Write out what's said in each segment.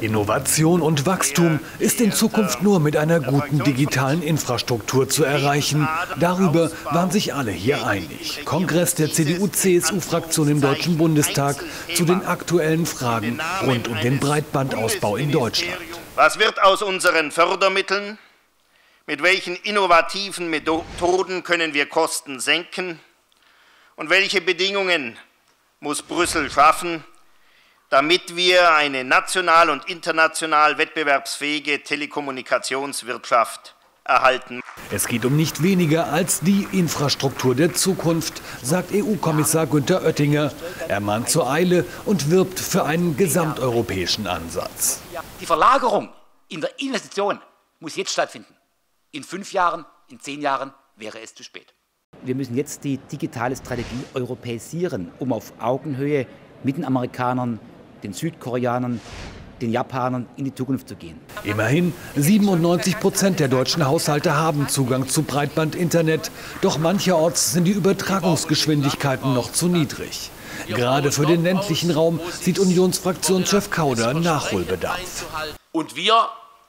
Innovation und Wachstum ist in Zukunft nur mit einer guten digitalen Infrastruktur zu erreichen. Darüber waren sich alle hier einig. Kongress der CDU-CSU-Fraktion im Deutschen Bundestag zu den aktuellen Fragen rund um den Breitbandausbau in Deutschland. Was wird aus unseren Fördermitteln? Mit welchen innovativen Methoden können wir Kosten senken? Und welche Bedingungen muss Brüssel schaffen, damit wir eine national und international wettbewerbsfähige Telekommunikationswirtschaft erhalten? Es geht um nicht weniger als die Infrastruktur der Zukunft, sagt EU-Kommissar Günther Oettinger. Er mahnt zur Eile und wirbt für einen gesamteuropäischen Ansatz. Die Verlagerung in der Investition muss jetzt stattfinden. In 5 Jahren, in 10 Jahren wäre es zu spät. Wir müssen jetzt die digitale Strategie europäisieren, um auf Augenhöhe mit den Amerikanern, den Südkoreanern, den Japanern in die Zukunft zu gehen. Immerhin 97% der deutschen Haushalte haben Zugang zu Breitbandinternet. Doch mancherorts sind die Übertragungsgeschwindigkeiten noch zu niedrig. Gerade für den ländlichen Raum sieht Unionsfraktionschef Kauder Nachholbedarf. Und wir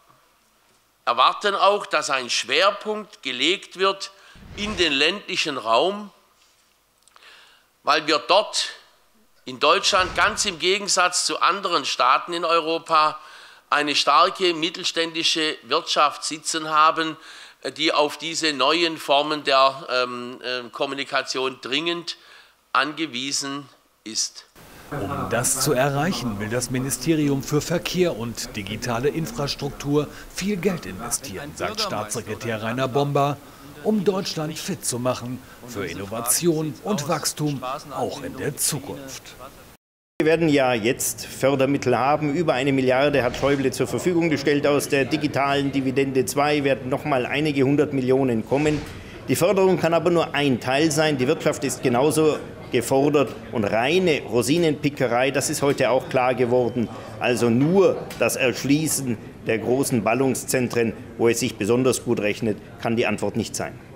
erwarten auch, dass ein Schwerpunkt gelegt wird in den ländlichen Raum, weil wir dort in Deutschland ganz im Gegensatz zu anderen Staaten in Europa eine starke mittelständische Wirtschaft sitzen haben, die auf diese neuen Formen der Kommunikation dringend angewiesen ist. Um das zu erreichen, will das Ministerium für Verkehr und digitale Infrastruktur viel Geld investieren, sagt Staatssekretär Rainer Bomber, um Deutschland fit zu machen für Innovation und Wachstum auch in der Zukunft. Wir werden ja jetzt Fördermittel haben. Über 1 Milliarde hat Schäuble zur Verfügung gestellt. Aus der digitalen Dividende 2 werden noch mal einige 100 Millionen kommen. Die Förderung kann aber nur ein Teil sein. Die Wirtschaft ist genauso gefordert. Und reine Rosinenpickerei, das ist heute auch klar geworden. Also nur das Erschließen der großen Ballungszentren, wo es sich besonders gut rechnet, kann die Antwort nicht sein.